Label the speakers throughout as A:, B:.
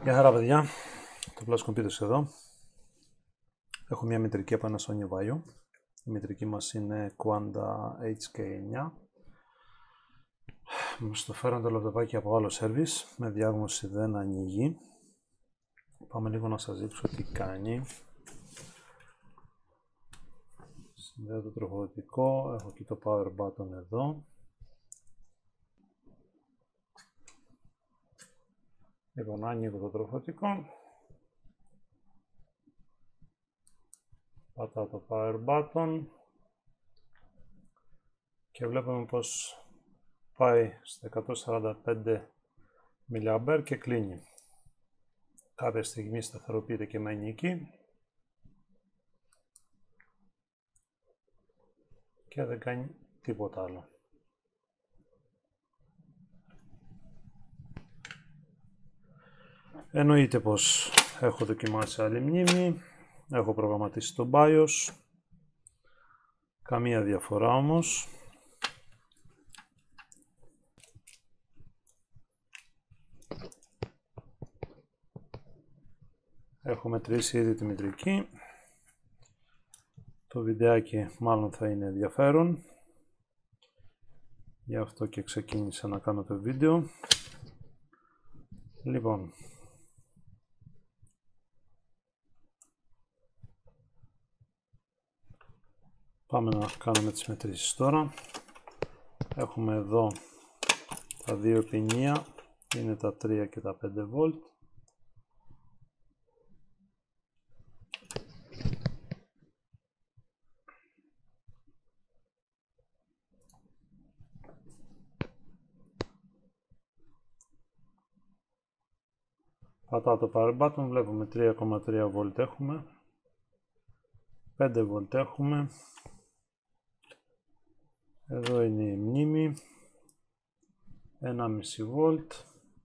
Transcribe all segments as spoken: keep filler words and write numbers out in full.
A: Γεια χαρά παιδιά, το Plus Computers εδώ. Έχω μια μητρική από ένα Sony Vaio. Η μητρική μας είναι Quanta έιτς κέι εννιά. Μας το φέραν το λαπτοπάκι από άλλο service, με διάγνωση δεν ανοίγει. Πάμε λίγο να σας δείξω τι κάνει. Συνδέω το τροφοδοτικό, έχω και το power button εδώ. Λοιπόν, ανοίγω το τροφοδοτικό. Πατάω το power button και βλέπουμε πως πάει στα εκατόν σαράντα πέντε μιλιαμπέρ και κλείνει. Κάποια στιγμή σταθεροποιείται και μένει εκεί και δεν κάνει τίποτα άλλο. Εννοείται πως έχω δοκιμάσει άλλη μνήμη, έχω προγραμματίσει το BIOS, καμία διαφορά όμως. Έχω μετρήσει ήδη τη μητρική, το βιντεάκι μάλλον θα είναι ενδιαφέρον, γι' αυτό και ξεκίνησα να κάνω το βίντεο. Λοιπόν, πάμε να κάνουμε τις μετρήσεις τώρα. Έχουμε εδώ τα δύο ποινία, είναι τα τρία και τα πέντε βολτ. Πατάω το power button, βλέπουμε τρία κόμμα τρία βολτ έχουμε, πέντε βολτ έχουμε. Εδώ είναι η μνήμη, ένα κόμμα πέντε βολτ,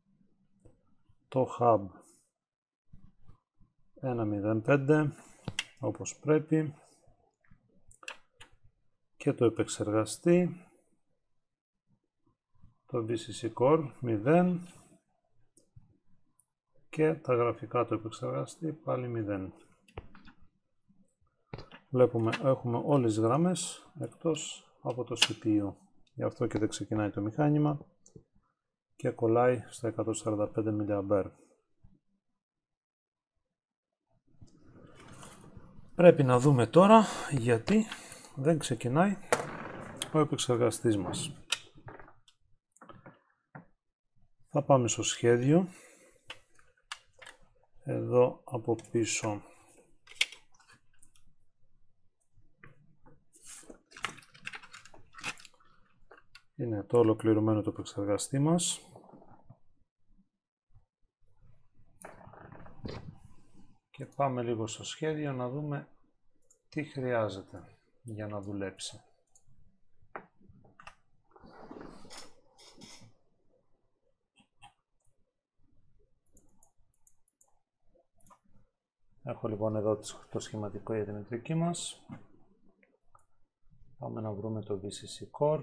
A: το hub ένα κόμμα μηδέν πέντε όπως πρέπει και το επεξεργαστή, το βι σι σι Core μηδέν και τα γραφικά του επεξεργαστή πάλι μηδέν. Βλέπουμε έχουμε όλες τις γραμμές εκτός από το σι πι γιου, γι' αυτό και δεν ξεκινάει το μηχάνημα και κολλάει στα εκατόν σαράντα πέντε μιλιαμπέρ. Πρέπει να δούμε τώρα γιατί δεν ξεκινάει ο επεξεργαστής μας. Θα πάμε στο σχέδιο. Εδώ από πίσω είναι το ολοκληρωμένο το επεξεργαστή μας. Και πάμε λίγο στο σχέδιο να δούμε τι χρειάζεται για να δουλέψει. Έχω λοιπόν εδώ το σχηματικό για τη μητρική μας. Πάμε να βρούμε το βι σι σι Core.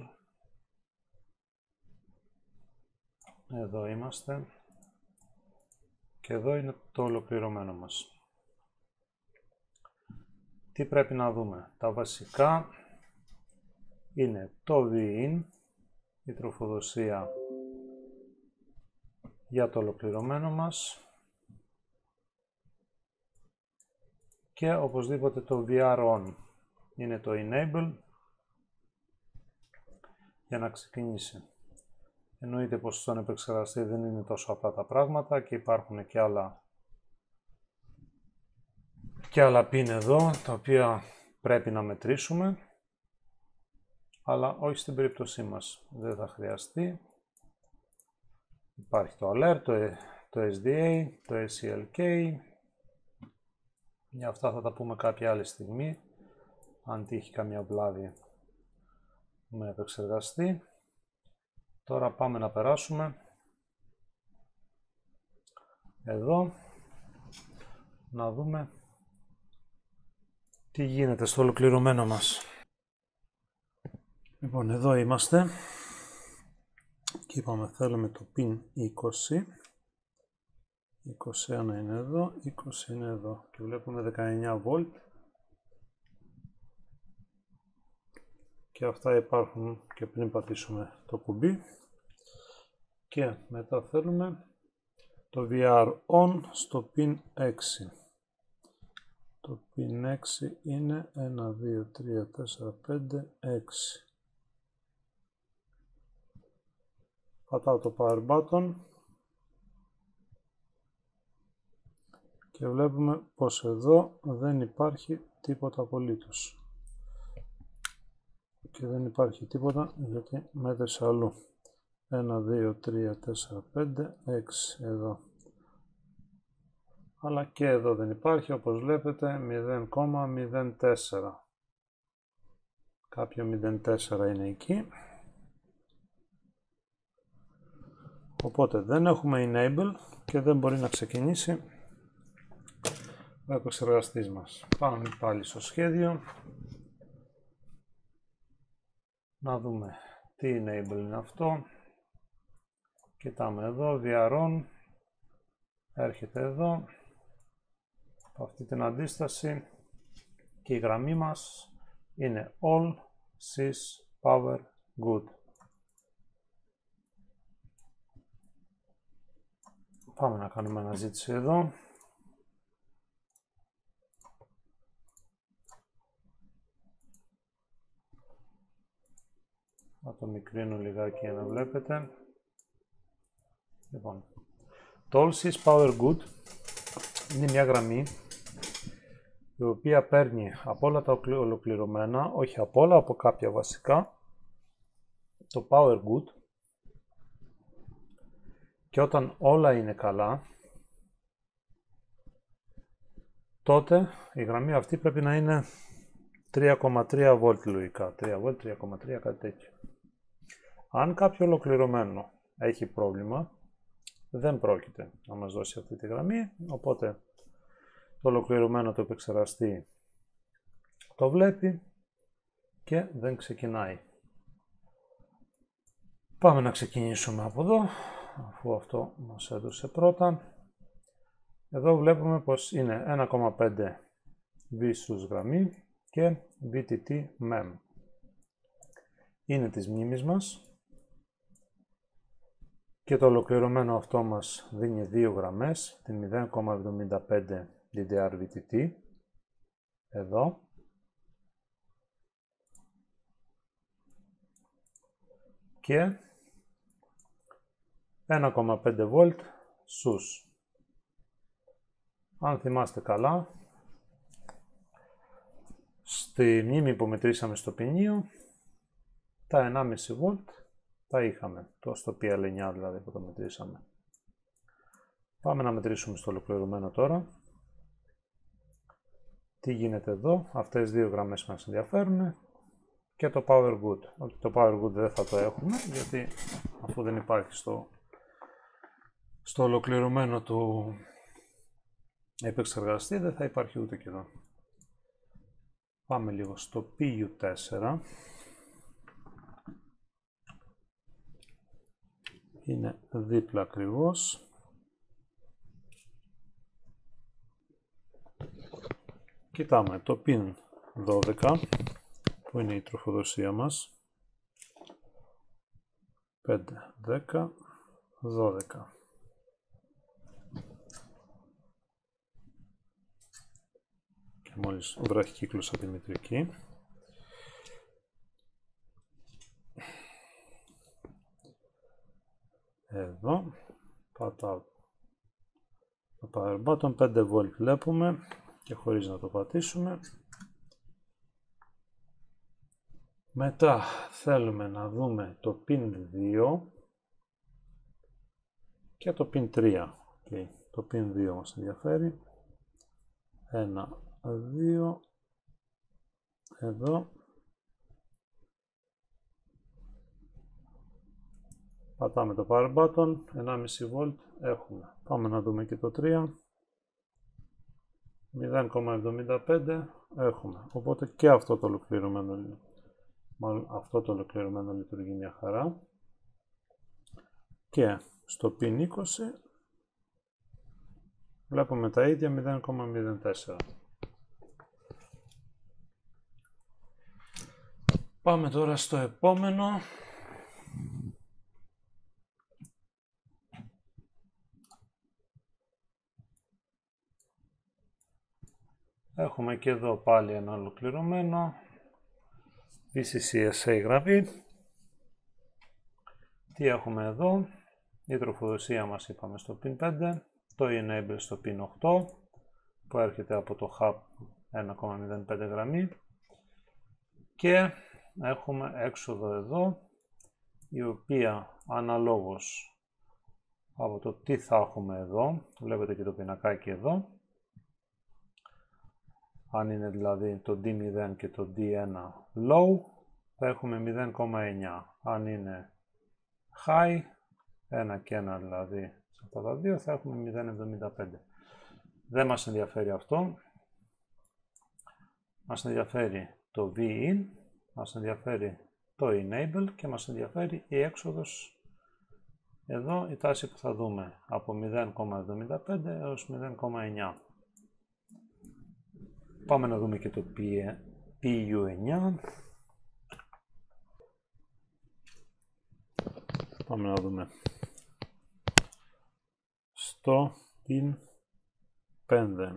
A: Εδώ είμαστε. Και εδώ είναι το ολοκληρωμένο μας. Τι πρέπει να δούμε? Τα βασικά είναι το βι ιν, η τροφοδοσία για το ολοκληρωμένο μας, και οπωσδήποτε το βι αρ on είναι το enable για να ξεκινήσει. Εννοείται πως στον επεξεργαστή δεν είναι τόσο απλά τα πράγματα και υπάρχουν και άλλα και άλλα pin εδώ τα οποία πρέπει να μετρήσουμε, αλλά όχι στην περίπτωσή μας, δεν θα χρειαστεί. Υπάρχει το alert, το, το ες ντι έι, το ες σι ελ κέι. Για αυτά θα τα πούμε κάποια άλλη στιγμή, αν τύχει καμία βλάβη με επεξεργαστή. Τώρα πάμε να περάσουμε εδώ, να δούμε τι γίνεται στο ολοκληρωμένο μας. Λοιπόν, εδώ είμαστε και είπαμε θέλουμε το pin είκοσι είκοσι ένα είναι εδώ, είκοσι είναι εδώ και βλέπουμε δεκαεννιά βολτ και αυτά υπάρχουν και πριν πατήσουμε το κουμπί. Και μετά θέλουμε το βι αρ on στο pin έξι. Το pin έξι είναι ένα, δύο, τρία, τέσσερα, πέντε, έξι. Πατάω το power button και βλέπουμε πως εδώ δεν υπάρχει τίποτα απολύτως. Και δεν υπάρχει τίποτα γιατί μέτρησα αλλού. ένα, δύο, τρία, τέσσερα, πέντε, έξι εδώ. Αλλά και εδώ δεν υπάρχει, όπως βλέπετε μηδέν κόμμα μηδέν τέσσερα. Κάποιο μηδέν κόμμα τέσσερα είναι εκεί. Οπότε δεν έχουμε enable και δεν μπορεί να ξεκινήσει ο επεξεργαστής μας. Πάμε πάλι στο σχέδιο. Να δούμε τι enable είναι αυτό. Κοιτάμε εδώ, βι αρ on. Έρχεται εδώ. Από αυτή την αντίσταση και η γραμμή μας είναι all sys power good. Πάμε να κάνουμε αναζήτηση εδώ. Θα το μικρύνω λιγάκι για να βλέπετε. Λοιπόν, το all sys power good είναι μια γραμμή η οποία παίρνει από όλα τα ολοκληρωμένα, όχι από όλα, από κάποια βασικά, το power good, και όταν όλα είναι καλά, τότε η γραμμή αυτή πρέπει να είναι τρία κόμμα τρία βολτ λογικά, τρία βολτ, τρία κόμμα τρία, κάτι τέτοιο. Αν κάποιο ολοκληρωμένο έχει πρόβλημα, δεν πρόκειται να μας δώσει αυτή τη γραμμή, οπότε το ολοκληρωμένο το επεξεργαστή το βλέπει και δεν ξεκινάει. Πάμε να ξεκινήσουμε από εδώ, αφού αυτό μας έδωσε πρώτα. Εδώ βλέπουμε πως είναι ένα κόμμα πέντε β γραμμή και βι τι τι mem. Είναι της μνήμης μας και το ολοκληρωμένο αυτό μας δίνει δύο γραμμές, την μηδέν κόμμα εβδομήντα πέντε ντι ντι αρ βι τι τι, εδώ, και ένα κόμμα πέντε βολτ σους. Αν θυμάστε καλά, στη μνήμη που μετρήσαμε στο ποινίο, τα ενάμιση βολτ τα είχαμε, το στο πι ελ εννιά δηλαδή που το μετρήσαμε. Πάμε να μετρήσουμε στο ολοκληρωμένο τώρα. Τι γίνεται εδώ, αυτές δύο γραμμές μας ενδιαφέρουν και το power good. Το power good δεν θα το έχουμε γιατί αφού δεν υπάρχει στο, στο ολοκληρωμένο του επεξεργαστή δεν θα υπάρχει ούτε και εδώ. Πάμε λίγο στο πι γιου τέσσερα. Είναι δίπλα ακριβώς. Κοιτάμε το πιν δώδεκα που είναι η τροφοδοσία μας. πέντε, δέκα, δώδεκα. Και μόλις βραχικύκλωσα τη μητρική. Εδώ πατάω το power button, πέντε βολτ βλέπουμε και χωρίς να το πατήσουμε. Μετά θέλουμε να δούμε το πιν δύο και το πιν τρία. Okay. Το πιν δύο μας ενδιαφέρει. ένα, δύο, εδώ. Πατάμε το power button, ενάμιση βολτ έχουμε. Πάμε να δούμε και το τρία. μηδέν κόμμα εβδομήντα πέντε έχουμε. Οπότε και αυτό το ολοκληρωμένο, μάλλον αυτό το ολοκληρωμένο λειτουργεί μια χαρά. Και στο πιν είκοσι βλέπουμε τα ίδια μηδέν κόμμα μηδέν τέσσερα. Πάμε τώρα στο επόμενο. Έχουμε και εδώ πάλι ένα ολοκληρωμένο βι σι σι ες έι γραμμή. Τι έχουμε εδώ? Η τροφοδοσία μας είπαμε στο πιν πέντε, το enable στο πιν οκτώ που έρχεται από το hub ένα κόμμα μηδέν πέντε γραμμή και έχουμε έξοδο εδώ η οποία αναλόγως από το τι θα έχουμε εδώ, βλέπετε και το πινακάκι εδώ, αν είναι δηλαδή το ντι μηδέν και το ντι ένα low θα έχουμε μηδέν κόμμα εννιά, αν είναι high, ένα και ένα δηλαδή σε αυτά τα δύο θα έχουμε μηδέν κόμμα εβδομήντα πέντε. Δεν μας ενδιαφέρει αυτό, μας ενδιαφέρει το vin, μας ενδιαφέρει το enable και μας ενδιαφέρει η έξοδος εδώ, η τάση που θα δούμε από μηδέν κόμμα εβδομήντα πέντε έως μηδέν κόμμα εννιά. Πάμε να δούμε και το πι γιου εννιά. Πάμε να δούμε στο πιν πέντε,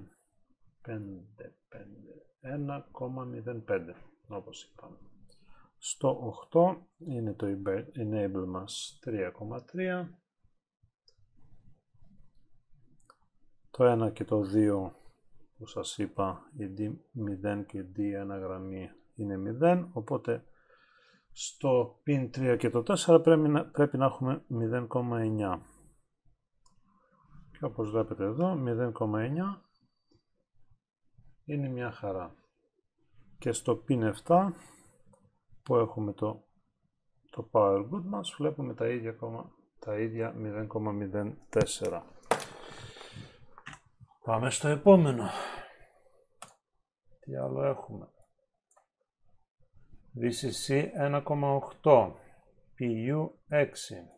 A: ένα κόμμα μηδέν πέντε όπως είπαμε. Στο οκτώ είναι το enable μας τρία κόμμα τρία, το ένα και το δύο που σας είπα, η ντι μηδέν και η ντι ένα γραμμή είναι μηδέν, οπότε στο πιν τρία και το τέσσερα πρέπει να, πρέπει να έχουμε μηδέν κόμμα εννιά. Και όπως βλέπετε εδώ, μηδέν κόμμα εννιά είναι μια χαρά. Και στο πιν επτά που έχουμε το, το power good μας, βλέπουμε τα ίδια, τα ίδια μηδέν κόμμα μηδέν τέσσερα. Πάμε στο επόμενο. Τι άλλο έχουμε? βι σι σι ένα κόμμα οκτώ, πι γιου έξι.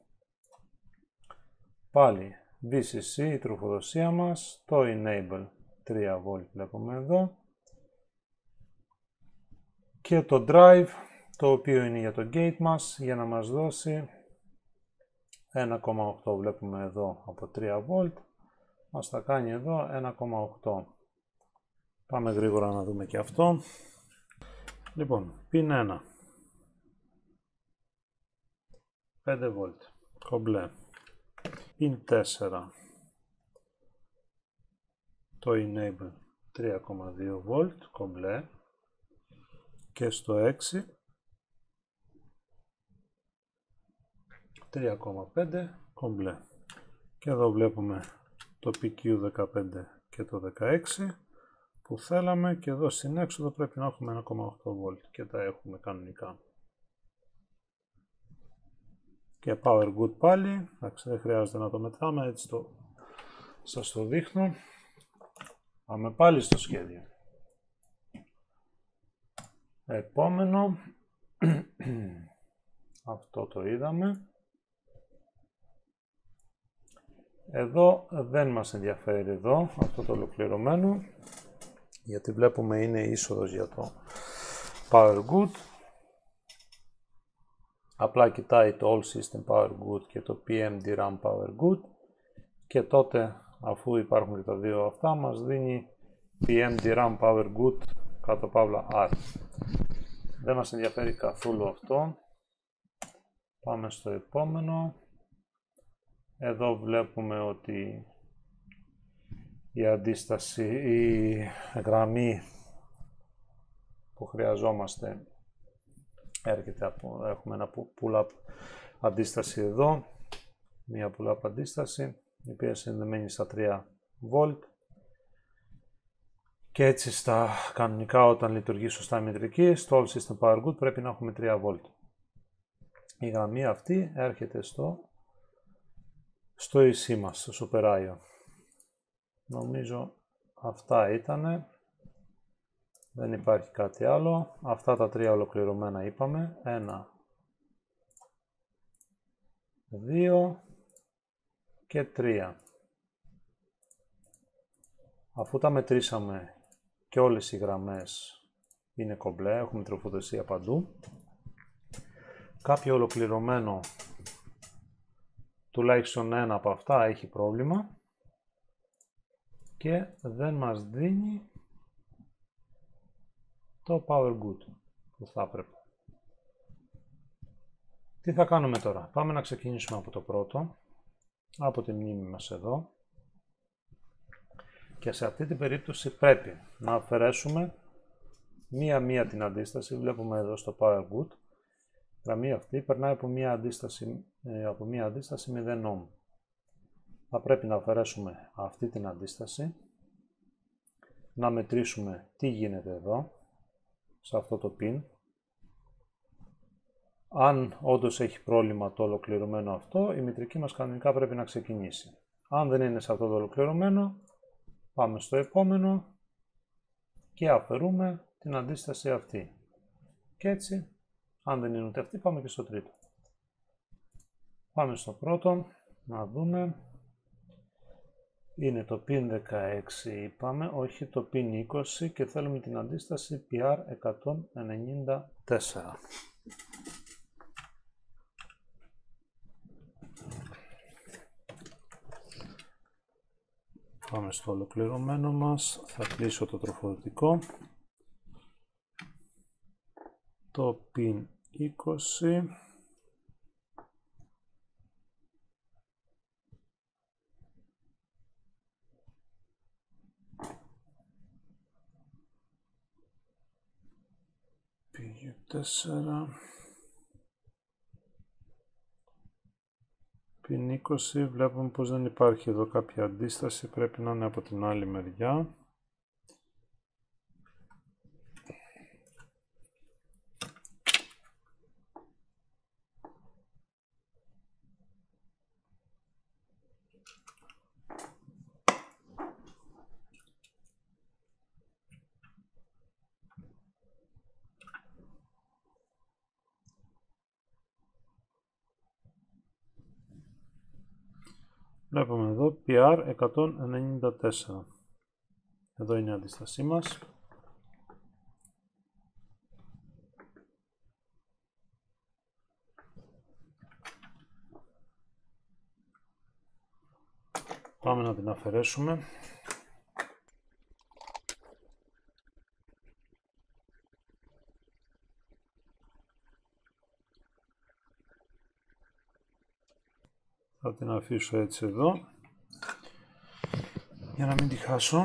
A: Πάλι βι σι σι, η τροφοδοσία μας, το enable τρία βολτ βλέπουμε εδώ. Και το drive, το οποίο είναι για το gate μας, για να μας δώσει ένα κόμμα οκτώ βλέπουμε εδώ από τρία βολτ. Μας θα κάνει εδώ ένα κόμμα οκτώ. Πάμε γρήγορα να δούμε και αυτό. Λοιπόν, πιν ένα, πέντε βολτ, κομπλέ. πιν τέσσερα, το enable τρία κόμμα δύο βολτ, κομπλέ. Και στο έξι, τρία κόμμα πέντε, κομπλέ. Και εδώ βλέπουμε το πι κιου δεκαπέντε και το δεκαέξι που θέλαμε, και εδώ στην έξοδο πρέπει να έχουμε ένα κόμμα οκτώ βολτ και τα έχουμε κανονικά. Και power good πάλι, εντάξει, δεν χρειάζεται να το μετράμε, έτσι το σας το δείχνω. Πάμε πάλι στο σχέδιο. Επόμενο, αυτό το είδαμε. Εδώ δεν μας ενδιαφέρει εδώ, αυτό το ολοκληρωμένο, γιατί βλέπουμε είναι είσοδος για το Power Good. Απλά κοιτάει το All System Power Good και το πι εμ ντι RAM Power Good και τότε, αφού υπάρχουν και τα δύο αυτά, μας δίνει πι εμ ντι RAM Power Good κάτω παύλα R. Δεν μας ενδιαφέρει καθόλου αυτό. Πάμε στο επόμενο. Εδώ βλέπουμε ότι η αντίσταση, η γραμμή που χρειαζόμαστε έρχεται από, έχουμε ένα pull-up αντίσταση εδώ, μια pull-up αντίσταση, η οποία συνδεμένη στα τρία βολτ. Και έτσι στα κανονικά, όταν λειτουργεί σωστά η μητρική, στο All System Power Good πρέπει να έχουμε τρία βολτ. Η γραμμή αυτή έρχεται στο στο ι σι μας, στο Super άι ο. Νομίζω αυτά ήτανε. Δεν υπάρχει κάτι άλλο. Αυτά τα τρία ολοκληρωμένα είπαμε. Ένα, δύο και τρία. Αφού τα μετρήσαμε και όλες οι γραμμές είναι κομπλέ, έχουμε τροφοδοσία παντού, κάποιο ολοκληρωμένο, τουλάχιστον ένα από αυτά έχει πρόβλημα και δεν μας δίνει το power good που θα έπρεπε. Τι θα κάνουμε τώρα? Πάμε να ξεκινήσουμε από το πρώτο, από τη μνήμη μας εδώ, και σε αυτή την περίπτωση πρέπει να αφαιρέσουμε μία-μία την αντίσταση. Βλέπουμε εδώ στο power good, η γραμμή αυτή περνάει από μία αντίσταση, από μία αντίσταση μηδέν ohm. Θα πρέπει να αφαιρέσουμε αυτή την αντίσταση, να μετρήσουμε τι γίνεται εδώ, σε αυτό το pin. Αν όντως έχει πρόβλημα το ολοκληρωμένο αυτό, η μητρική μας κανονικά πρέπει να ξεκινήσει. Αν δεν είναι σε αυτό το ολοκληρωμένο, πάμε στο επόμενο και αφαιρούμε την αντίσταση αυτή. Και έτσι, αν δεν είναι ούτε αυτή, πάμε και στο τρίτο. Πάμε στο πρώτο, να δούμε. Είναι το pin δεκαέξι είπαμε, όχι το pin είκοσι, και θέλουμε την αντίσταση πι αρ εκατόν ενενήντα τέσσερα. Πάμε στο ολοκληρωμένο μας, θα κλείσω το τροφοδοτικό, το pin είκοσι, πι γιου τέσσερα, pin είκοσι, βλέπουμε πως δεν υπάρχει εδώ κάποια αντίσταση, πρέπει να είναι από την άλλη μεριά. Βλέπουμε εδώ πι αρ εκατόν ενενήντα τέσσερα. Εδώ είναι η αντίστασή μας. Πάμε να την αφαιρέσουμε. Θα την αφήσω έτσι εδώ, για να μην τη χάσω.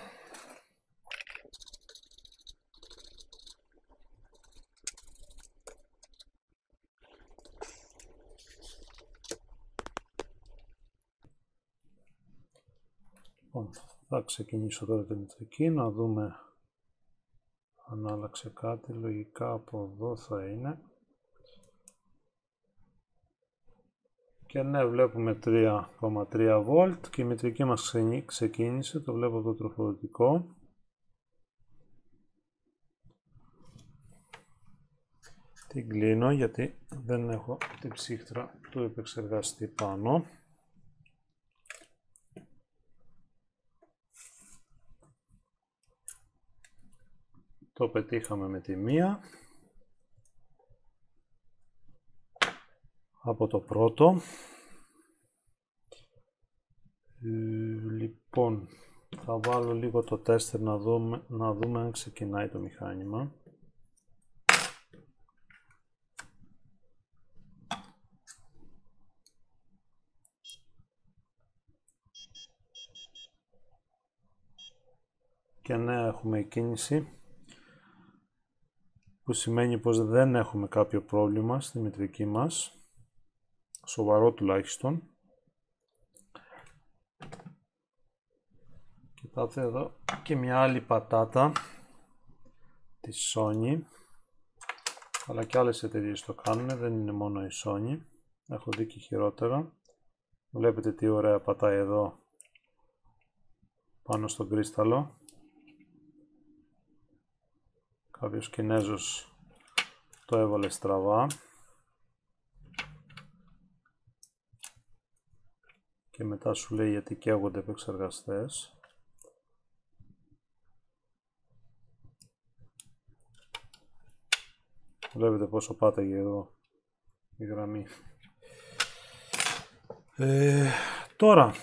A: Λοιπόν, θα ξεκινήσω τώρα την μητρική, να δούμε αν άλλαξε κάτι. Λογικά από εδώ θα είναι. Και ναι, βλέπουμε τρία κόμμα τρία βολτ και η μητρική μας ξεκίνησε, το βλέπω από το τροφοδοτικό. Την κλείνω γιατί δεν έχω την ψύχτρα του επεξεργαστή πάνω. Το πετύχαμε με τη μία. Από το πρώτο. Λοιπόν, θα βάλω λίγο το τέστερ να δούμε, να δούμε αν ξεκινάει το μηχάνημα. Και ναι, έχουμε κίνηση, που σημαίνει πως δεν έχουμε κάποιο πρόβλημα στη μητρική μας, σοβαρό τουλάχιστον. Κοιτάτε εδώ και μια άλλη πατάτα της Sony, αλλά και άλλες εταιρείες το κάνουν, δεν είναι μόνο η Sony, έχω δει και χειρότερα. Βλέπετε τι ωραία πατάει εδώ πάνω στον κρίσταλο. Κάποιος Κινέζος το έβαλε στραβά και μετά σου λέει γιατί καίγονται επεξεργαστές. Βλέπετε πόσο πάταγε εδώ η γραμμή. Ε, τώρα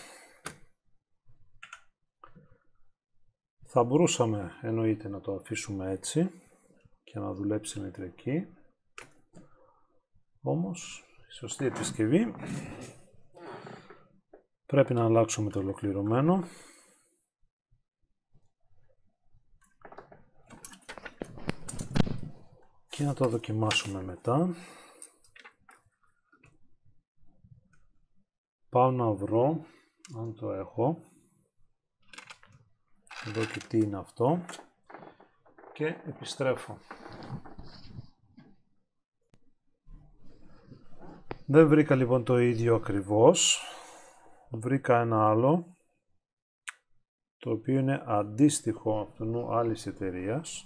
A: θα μπορούσαμε εννοείται να το αφήσουμε έτσι και να δουλέψει μητρική. Όμως η σωστή επισκευή πρέπει να αλλάξουμε το ολοκληρωμένο. Και να το δοκιμάσουμε μετά. Πάω να βρω αν το έχω. Εδώ και τι είναι αυτό. Και επιστρέφω. Δεν βρήκα λοιπόν το ίδιο ακριβώς. Βρήκα ένα άλλο, το οποίο είναι αντίστοιχο αυτού άλλης εταιρείας.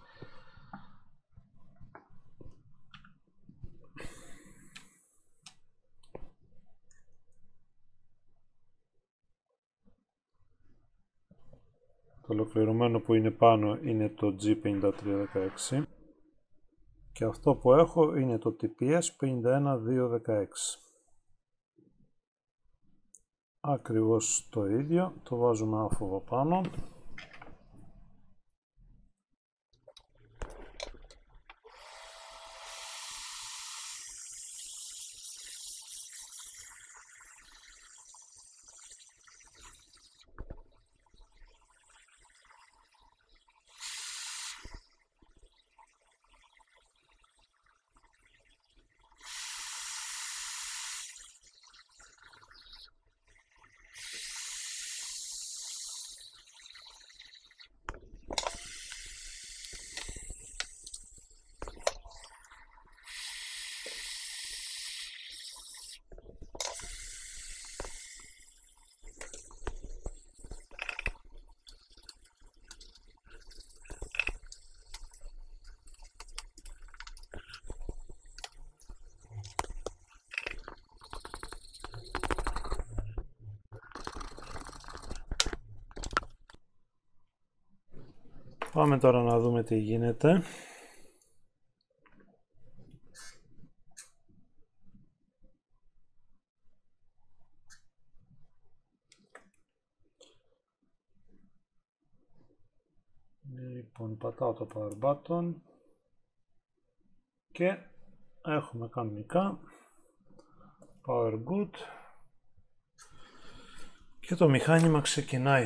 A: Το ολοκληρωμένο που είναι πάνω είναι το τζι πενήντα τρία δεκαέξι και αυτό που έχω είναι το τι πι ες πενήντα ένα δύο δεκαέξι. Ακριβώς το ίδιο, το βάζουμε άφοβο πάνω. Πάμε τώρα να δούμε τι γίνεται. Λοιπόν, πατάω το power button και έχουμε κανονικά power good και το μηχάνημα ξεκινάει.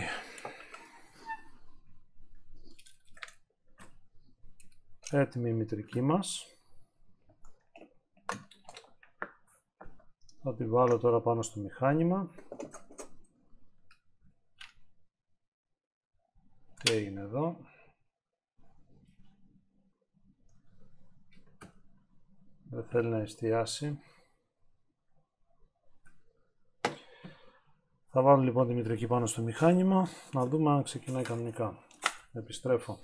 A: Έτοιμη η μητρική μας. Θα τη βάλω τώρα πάνω στο μηχάνημα. Τι έγινε εδώ? Δεν θέλει να εστιάσει. Θα βάλω λοιπόν τη μητρική πάνω στο μηχάνημα, να δούμε αν ξεκινάει κανονικά. Επιστρέφω.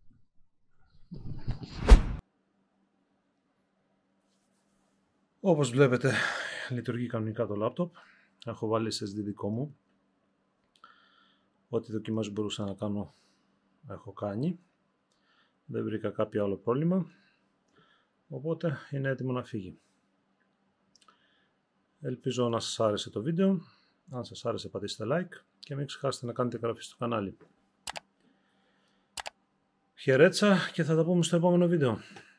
A: Όπως βλέπετε λειτουργεί κανονικά το λάπτοπ. Έχω βάλει ες ες ντι δικό μου. Ό,τι δοκιμάσεις μπορούσα να κάνω έχω κάνει. Δεν βρήκα κάποιο άλλο πρόβλημα. Οπότε είναι έτοιμο να φύγει. Ελπίζω να σας άρεσε το βίντεο. Αν σας άρεσε πατήστε like και μην ξεχάσετε να κάνετε εγγραφή στο κανάλι. Χαιρέτσα και θα τα πούμε στο επόμενο βίντεο.